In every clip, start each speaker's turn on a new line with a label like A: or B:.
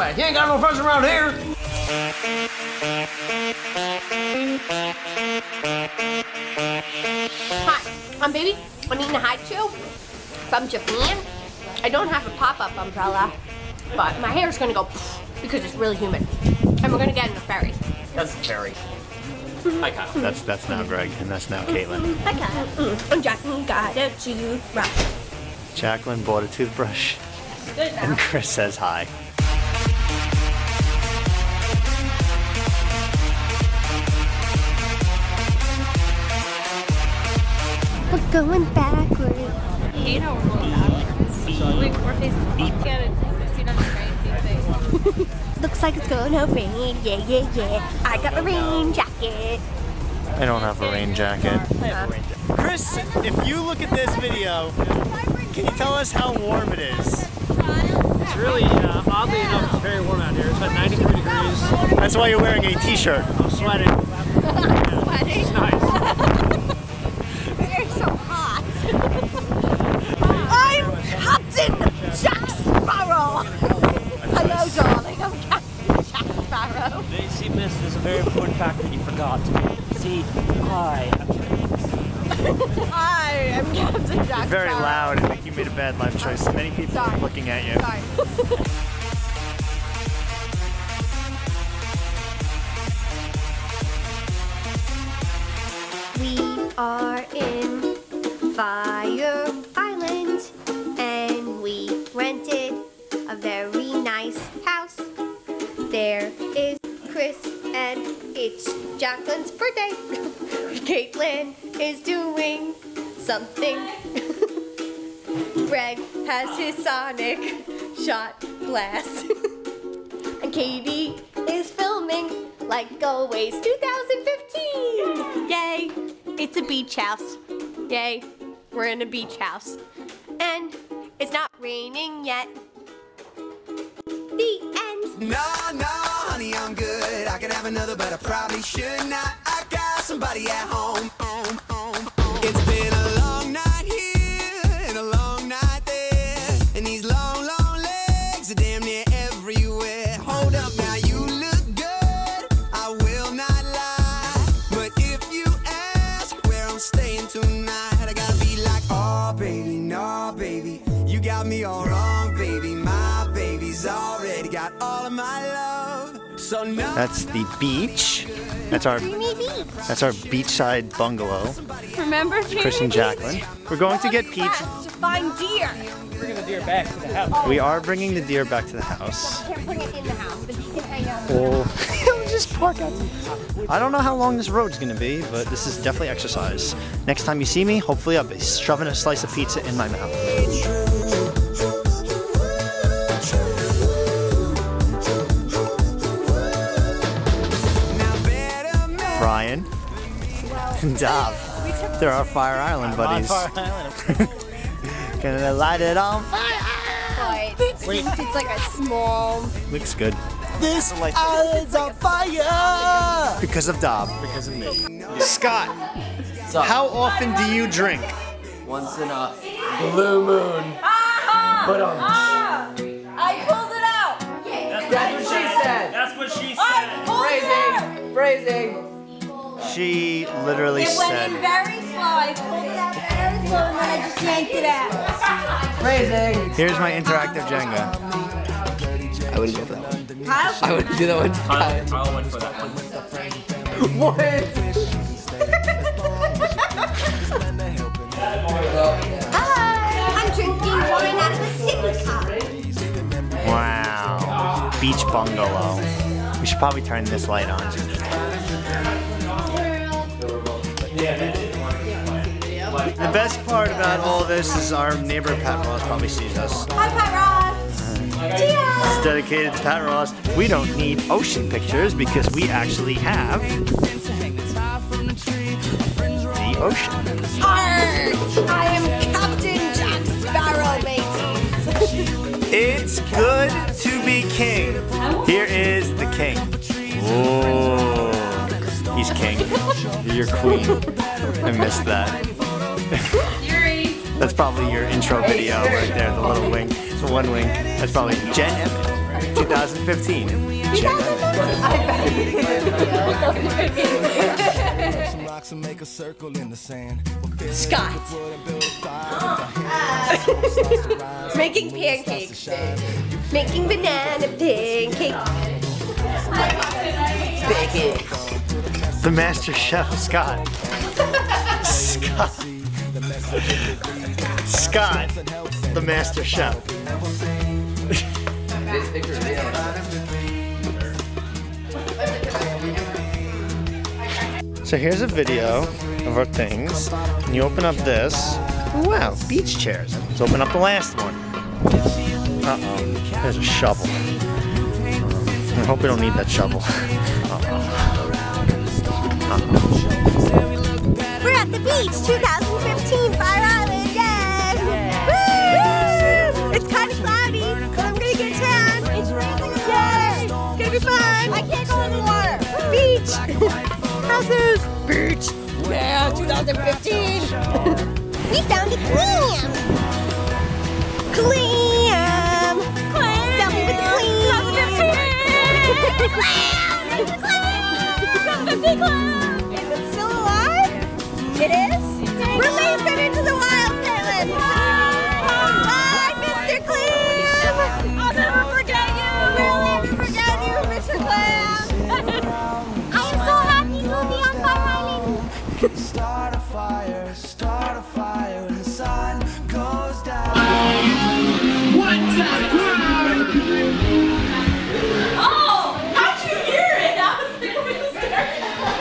A: about? You ain't got no friends around here.
B: Hi, I'm Baby. I'm eating a haiku from Japan. I don't have a pop-up umbrella, but my hair is gonna go because it's really humid. And we're gonna get in a ferry.
A: That's a ferry. Hi, Kyle.
C: That's now Greg, and that's now Caitlin.
B: Hi, Kyle. And Jacqueline got a toothbrush.
C: Jacqueline bought a toothbrush,
B: Good now.
C: and Chris says hi.
B: We're going backwards.
D: I hate how we're going backwards. Like, we're facing the cannon. See them thing.
B: Looks like it's gonna rain. Yeah, yeah, yeah. I got my rain jacket.
C: I don't have a rain jacket. Chris, if you look at this video, can you tell us how warm it is?
A: It's really, oddly enough, it's very warm out here. It's about 93 degrees.
C: That's why you're wearing a t-shirt.
A: I'm sweating.
B: Sweating.
A: It's nice.
B: You're so hot. I'm Captain Jack Sparrow. Hello, darling. I'm Captain Jack Sparrow.
A: See, miss, there's a very important fact that you forgot. See, hi.
B: I am Captain Jack Sparrow.
C: Very loud. I think you made a bad life choice. Many people are looking at you.
B: Sorry. We are in Fire Island, and we rented a very nice house. There is Chris, and it's Jacqueline's birthday. Caitlin is doing something. Greg has his Sonic shot glass. And Katie is filming like always 2015. Yay, it's a beach house. Yay, we're in a beach house. And it's not raining yet. The end.
E: No, honey, I'm good. I could have another, but I probably should not. I got somebody at home. It's been a long night here and a long night there, and these long, long legs are damn near everywhere. Hold up now, you look good, I will not lie, but if you ask where I'm staying tonight, I gotta be like, oh baby, no baby, you got me all wrong, baby. My baby's already got all of my love. So no.
C: That's the beach. That's our beachside bungalow.
D: Remember,
C: Chris and Jacqueline. We're going to get pizza.
B: To find deer.
A: Bringing the deer back to the house.
C: We are bringing the deer back to the house.
B: Can't bring it in the house, but you can hang out.
C: Oh, just park out. I don't know how long this road's gonna be, but this is definitely exercise. Next time you see me, hopefully I'll be shoving a slice of pizza in my mouth. Brian and Dov. They're our Fire Island buddies. Gonna light it on fire!
B: But since it's like a small...
C: Looks good.
E: This island's on fire!
C: Because of Dov. Because of me. Scott, how often do you drink?
A: Once in a blue moon. But
D: I pulled it out.
A: that's what she said. That's what she said. Phrasing.
C: She literally said.
D: Very slow. I pulled it out very slow and then I just yanked it out.
A: Phrasing.
C: Here's my interactive Jenga.
A: I wouldn't go for that one.
D: Kyle?
A: I wouldn't do that one. Kyle went for that one. What?
B: Hi! I'm drinking wine out of a sippy cup.
C: Wow. Beach bungalow. We should probably turn this light on. The best part about all this is our neighbor Pat Ross probably sees us.
B: Hi, Pat Ross!
C: It's dedicated to Pat Ross. We don't need ocean pictures because we actually have the ocean.
B: Arr! I am Captain Jack Sparrow, mateys.
C: It's good to be king. Here is the king. Whoa. He's king. You're queen. I missed that. That's probably your intro video right there, the little wink. The one wink. That's probably Jen Emmett. 2015.
B: Scott. Making pancakes. Making banana pancakes.
C: The Master Chef, Scott. Scott, the Master Chef. So here's a video of our things. And you open up this. Wow, beach chairs. Let's open up the last one. Uh-oh, there's a shovel. I hope we don't need that shovel.
B: We're at the beach, 2015, Fire Island, yay! Woo! It's kind of cloudy, but I'm gonna get tan. It's raining, yay! It's gonna be fun. I can't go in the water. Beach. Houses. Beach. Yeah, 2015. We found a clam. Clam. Sell me with the clam. 2015. Clam. Is it still alive? It is? Release it into the wild, Caitlin! Bye, Mr. Clam! I'll never forget you! We'll never forget you, Mr. Clam! I am so happy to be on Fire Island!
E: Start a fire when the sun goes down.
A: What's that crowd?
D: Oh! How'd you hear it? I was there with the start.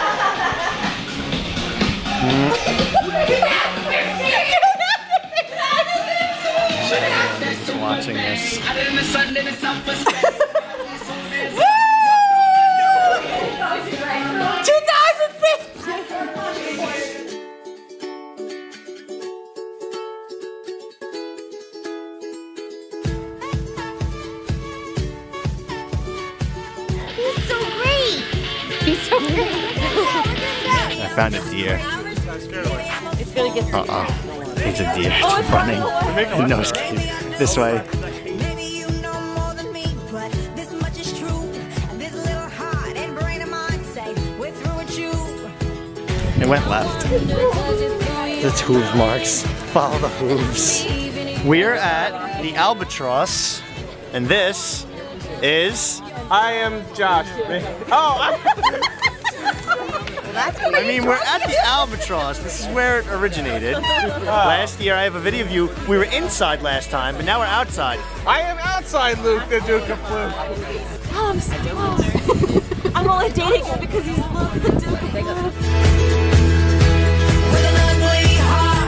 C: Watching this.
B: He's so great! He's so great!
C: I found a deer.
D: It's gonna get
C: Uh-oh. It's a deer. It's running. No, it's kidding. This way.
E: Maybe you know more than me, but this much is true. This little heart and brain of mine say we're through with you.
C: It went left. It's hoof marks. Follow the hooves. We're at the Albatross, and this is.
A: I am Josh. Oh,
C: I mean, we're at the Albatross. This is where it originated. Last year, I have a video of you. We were inside last time, but now we're outside.
A: I am outside Luke, the Duke of Fluke.
D: Oh, I'm so close. I'm only dating him because he's Luke the Duke of Fluke.
E: With an ugly heart.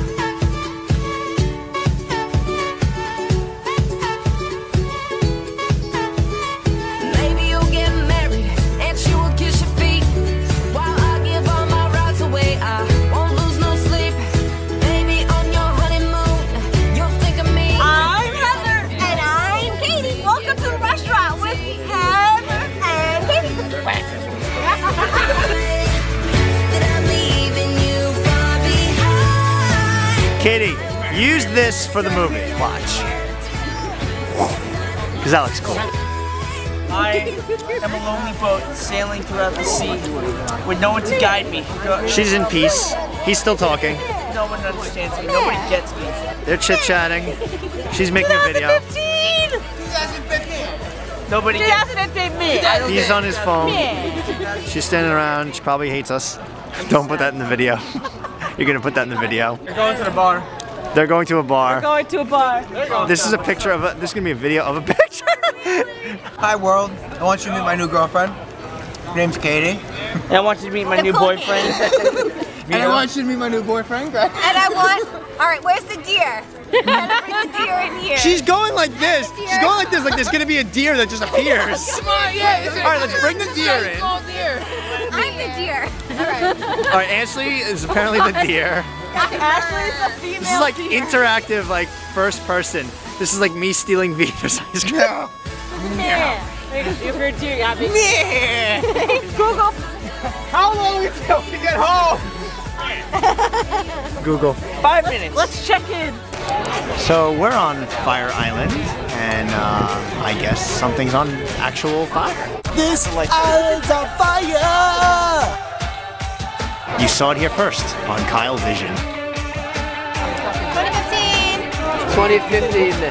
E: Maybe you'll get married and she will kiss your feet while I give all my rights away. I won't lose no sleep. Maybe on your honeymoon you'll think of me.
B: I'm Heather! And I'm Katie! Welcome to the restaurant with Heather and Katie!
E: That I'm leaving you far behind.
C: Katie, use this for the movie. Watch. Because that looks cool.
F: I am a lonely boat sailing throughout the sea with no one to guide me.
C: She's in peace. He's still talking.
F: No one understands me. Nobody gets me.
C: They're chit-chatting. She's making a video.
D: 2015!
F: Nobody gets me.
C: He's on his phone. She's standing around. She probably hates us. Don't put that in the video. You're gonna put that in the video.
F: We're going to the bar.
C: They're going to a bar.
F: Going to a bar.
C: This is a picture of a. This is gonna be a video of a picture.
G: Hi world, I want you to meet my new girlfriend. Her name's Katie.
F: And I want you to meet my new boyfriend.
G: And I want you to meet my new boyfriend, Greg.
B: And I want. Alright, where's the deer? Gotta bring the deer in here.
C: She's going like this. She's going like this. Like there's gonna be a deer that just appears.
G: Come on, yeah.
C: All right, let's bring the deer in.
G: Small deer.
B: I'm the deer.
C: All right, Ashley is apparently the deer.
D: Ashley's the female.
C: This is like interactive, like first person. This is like me stealing Vita's ice cream.
G: Yeah.
D: If you're a deer, you got me.
G: Google. How long is it to get home?
C: Google.
F: 5 minutes.
D: Let's check in.
C: So we're on Fire Island, and I guess something's on actual fire.
F: This island's on fire!
C: You saw it here first on Kyle Vision.
D: 2015.
A: 2015.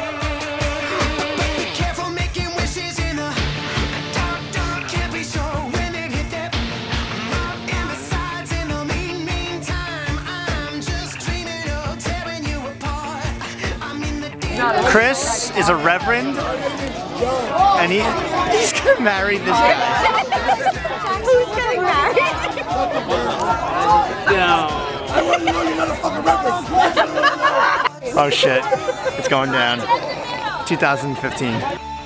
E: Careful making wishes in the dark, dark, can't be so women hit that mark. And besides, in the meantime, I'm just dreaming of tearing you apart. I'm in the deep.
C: Chris is a reverend, and he's gonna marry this guy.
B: Who's getting married?
C: Oh shit, it's going down. 2015.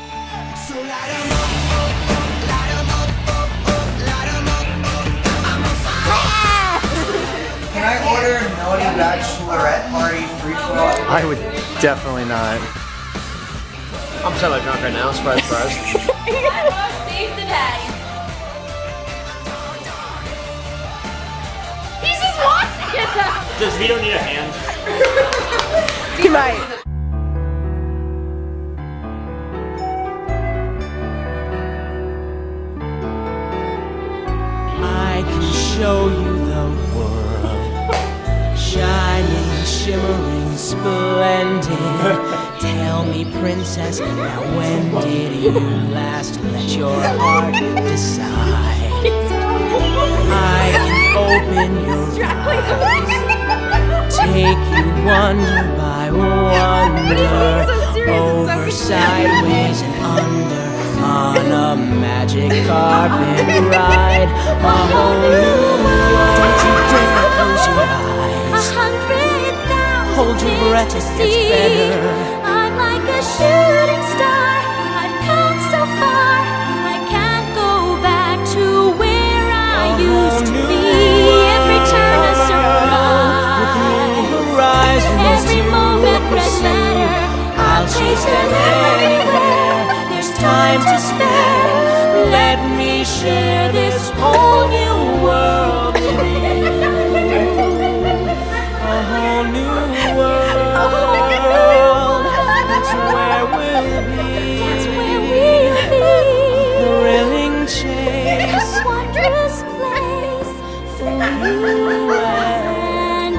G: Can I order Naughty Bachelorette Party free for all?
C: I would definitely not.
A: I'm semi-drunk right now, surprise, surprise.
D: Save the day. He's just watching it.
A: Does Vito need a hand?
B: He might.
F: I can show you the world, shining, shimmering, splendid. Tell me, princess, now when did you last let your heart decide? I can open your eyes, take you wonder by wonder, over, sideways, and under, on a magic carpet ride. A whole new world. Don't you dare close your eyes.
D: 100,000
F: Hold your breath, it gets better.
D: I'm like a shooting star. I've come so far. I can't go back to where I used to be. Every turn a surprise. Every moment red letter. I'll chase them anywhere. There's time to spare. Let me share this whole new world with you.
F: A whole new world. That's where we'll be.
D: That's where we'll be.
F: Thrilling chase.
D: A wondrous place for you and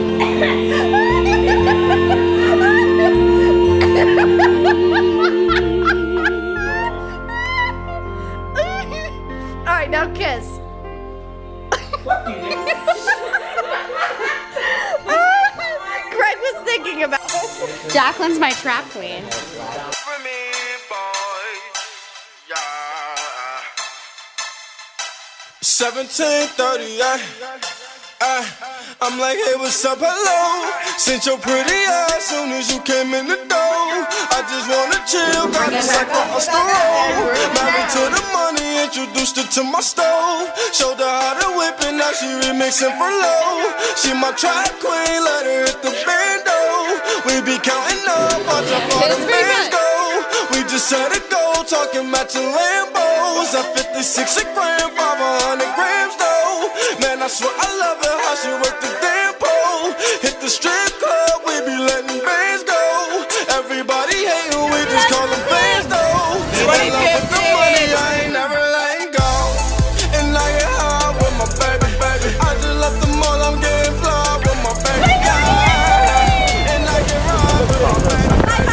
B: All right, now kiss. Greg was thinking about it.
D: Jacqueline's my trap queen.
E: 17:30, I'm like, hey, what's up, hello? Sent your pretty ass soon as you came in the door. I just wanna chill, got a sack for us to roll. Married to the money, introduced her to my stove. Showed her how to whip it, now she remixing for low. She my trap queen, let her hit the bando. We be counting up, watch how far the bands go. We just set a goal, talking matching Lambos. At 56 a gram, 500 grams though. Man, I swear I love her, how she work the damn pole. Hit the strip club, we be letting bands go. Everybody hating, we just call them fans though. And I with the money, I ain't never letting go. And I get high with my baby, baby. I just left the mall, I'm getting fly with my baby. And I get high with my baby.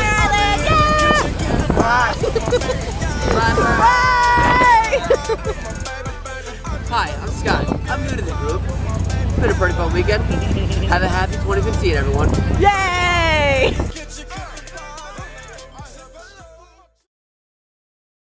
A: Hi, I'm Scott. I'm new to the group. It's been a pretty fun weekend. Have a happy 2015, everyone.
B: Yay!